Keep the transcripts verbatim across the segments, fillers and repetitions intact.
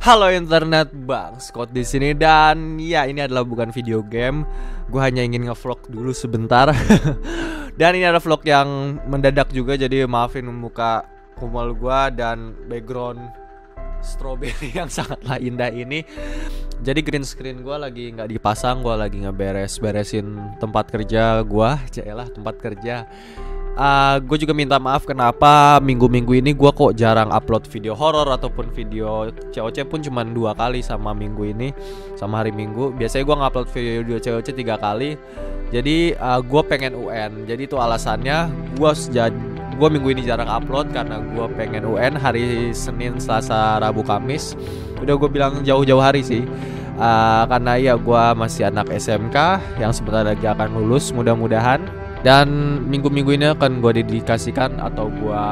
Halo internet, Bang Scott di sini dan ya ini adalah bukan video game. Gue hanya ingin ngevlog dulu sebentar. Dan ini adalah vlog yang mendadak juga, jadi maafin muka kumal gue dan background strawberry yang sangatlah indah ini. Jadi green screen gue lagi nggak dipasang, gue lagi ngeberes-beresin tempat kerja gue, jaelah tempat kerja. Uh, gue juga minta maaf kenapa minggu-minggu ini gue kok jarang upload video horor ataupun video C O C pun cuma dua kali sama minggu ini, sama hari Minggu. Biasanya gue ngupload video C O C tiga kali. Jadi uh, gue pengen U N. Jadi itu alasannya gue sejak gue minggu ini jarang upload karena gue pengen U N hari Senin, Selasa, Rabu, Kamis. Udah gue bilang jauh-jauh hari sih. Uh, karena ya gue masih anak S M K yang sebentar lagi akan lulus mudah-mudahan. Dan minggu-minggu ini akan gue dedikasikan atau gue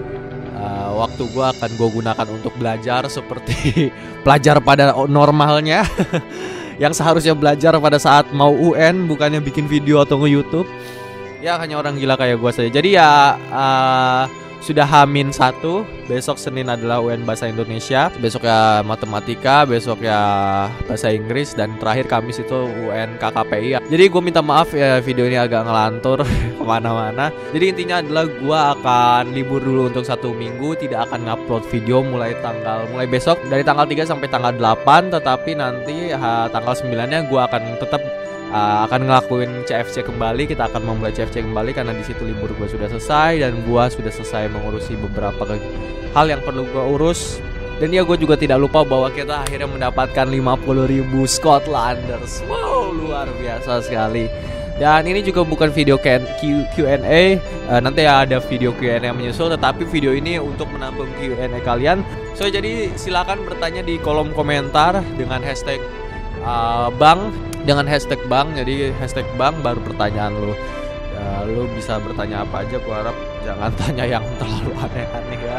uh, waktu gue akan gue gunakan untuk belajar seperti pelajar pada normalnya. Yang seharusnya belajar pada saat mau U N, bukannya bikin video atau nge-YouTube. Ya hanya orang gila kayak gue saja. Jadi ya uh, sudah Hamin satu. Besok Senin adalah U N Bahasa Indonesia, besok ya Matematika, besok ya Bahasa Inggris, dan terakhir Kamis itu U N K K P I. Jadi gue minta maaf ya video ini agak ngelantur kemana-mana. Jadi intinya adalah gue akan libur dulu untuk satu minggu, tidak akan ngupload video mulai tanggal mulai besok dari tanggal tiga sampai tanggal delapan. Tetapi nanti ha, tanggal sembilan-nya gue akan tetap Uh, akan ngelakuin C F C kembali. Kita akan memulai C F C kembali karena di situ libur gue sudah selesai dan gue sudah selesai mengurusi beberapa hal yang perlu gue urus. Dan ya gue juga tidak lupa bahwa kita akhirnya mendapatkan lima puluh ribu Scotlanders. Wow, luar biasa sekali. Dan ini juga bukan video Q and A. uh, Nanti ada video Q and A yang menyusul, tetapi video ini untuk menampung Q and A kalian. So jadi silakan bertanya di kolom komentar dengan hashtag uh, Bang, dengan hashtag Bang. Jadi hashtag Bang baru pertanyaan lu. Ya, lu bisa bertanya apa aja, gua harap jangan tanya yang terlalu aneh-aneh ya.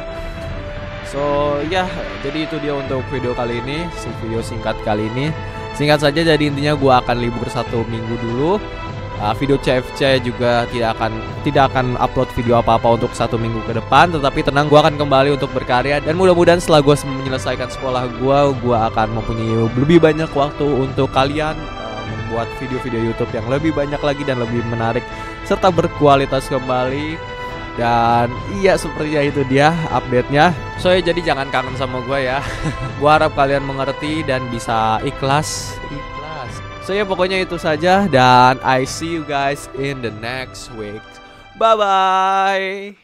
So ya, jadi itu dia untuk video kali ini, video singkat kali ini. Singkat saja, jadi intinya gua akan libur satu minggu dulu. Uh, video C F C juga tidak akan tidak akan upload video apa-apa untuk satu minggu ke depan. Tetapi tenang, gue akan kembali untuk berkarya. Dan mudah-mudahan setelah gue menyelesaikan sekolah gue, gue akan mempunyai lebih banyak waktu untuk kalian, uh, membuat video-video YouTube yang lebih banyak lagi dan lebih menarik serta berkualitas kembali. Dan iya, sepertinya itu dia update-nya. So ya, jadi jangan kangen sama gue ya. Gue harap kalian mengerti dan bisa ikhlas. So ya, pokoknya itu saja, dan I see you guys in the next week. Bye bye.